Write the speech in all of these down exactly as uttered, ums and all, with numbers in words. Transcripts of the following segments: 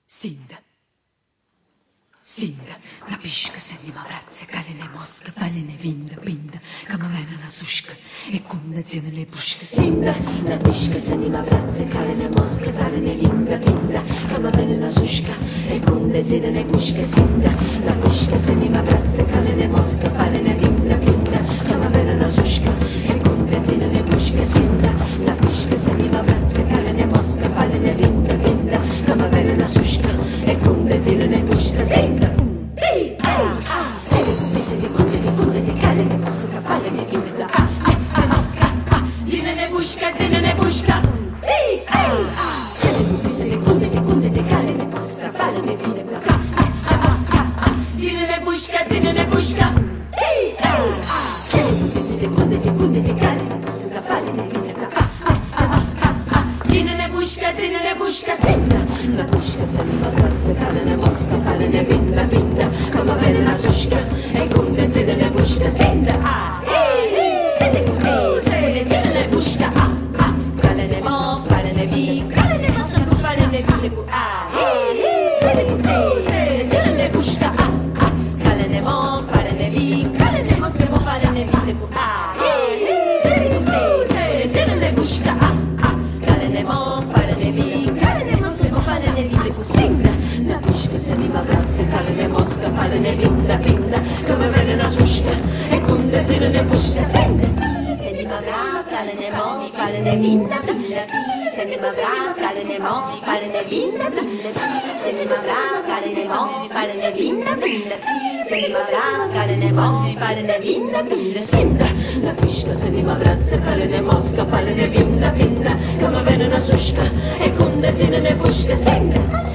Sind. Sind. Na piška se nima vrace, kaline moska, faline vinda, pinda, kama vena na suška, e kunda cijene puška. Sind. Na piška se nima vrace, kaline moska, faline vinda, pinda, kama vena na suška, e kunda cijene puška. Sind. Na piška se nima vrace, kaline moska, faline vinda, pinda, kama vena na suška, e kunda cijene puška. Sind. Na piška se nima vrace, kaline moska, faline vinda, pinda, kama vena na suška, e kunda cijene puška. Sind. Na puška se nima vrace, kalene moska, falene vinda, pinda, kama vene na suška, e kunde cidene puška. Sinda, a, e, e, sede kunde, kunde cidene puška, a, a, kalene mos, falene vi, kalene moska, falene vinde ku, a, e, e, sede kunde, kunde cidene puška, a, a, kalene mos, falene vi, kalene moska, falene vinde ku, a, e, e, sede kunde, kunde cidene puška, a, a, kalene mos, falene vi, Sind. Na piška se nima vrace, kalene moska, falene vinda, pinda, kama vene na suška, e kunde cidene puška. Sind. Se nima vrace, kalene mo, falene vinda, pinda, se nima vrace, kalene mo, falene vinda, pinda, se nima vrace, kalene mo, falene vinda, pinda, se nima vrace, kalene mo, falene vinda, pinda. Sind. Na piška se nima vrace, kalene moska, falene vinda, pinda, kama vene na suška, e kunde cidene puška. Sind.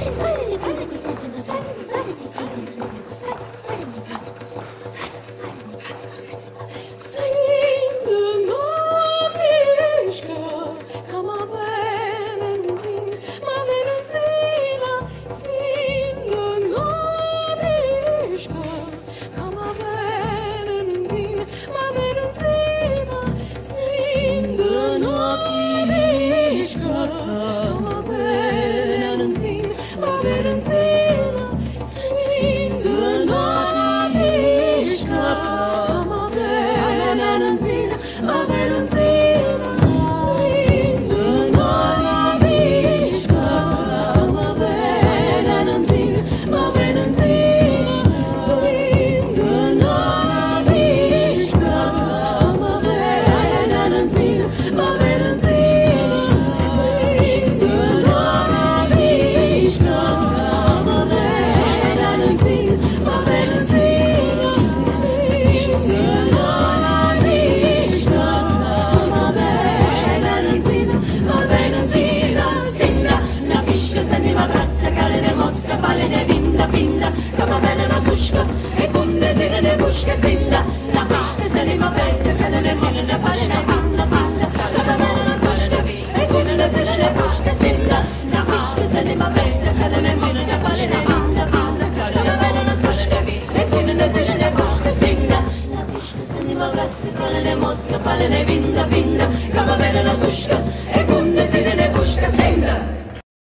Kama vene na suška, e kunde cidene puška. Sinda, na piška se nima vrace, kalene moska, falene vinda, pinda, kama vene na suška, e kunde cidene puška. Sinda, na piška se nima vrace, kalene moska, falene vinda, pinda, kama vene na suška, e kunde cidene puška. Sinda, na piška se nima vrace, kalene moska, falene vinda, pinda, kama vene na suška.